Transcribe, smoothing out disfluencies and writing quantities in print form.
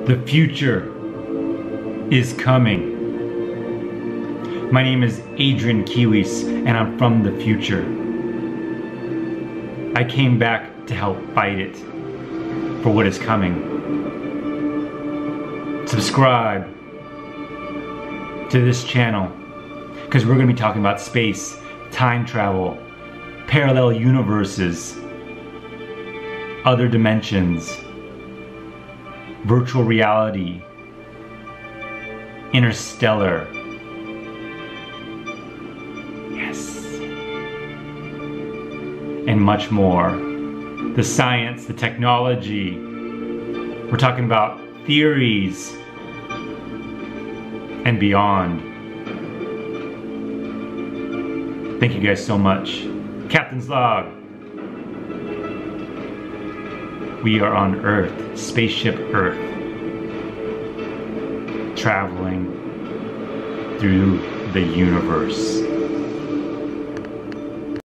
The future is coming. My name is Adrian Kiwis, and I'm from the future. I came back to help fight it for what is coming. Subscribe to this channel because we're going to be talking about space, time travel, parallel universes, other dimensions, virtual reality, interstellar. Yes. And much more. The science, the technology. We're talking about theories and beyond. Thank you guys so much. Captain's log. We are on Earth, spaceship Earth, traveling through the universe.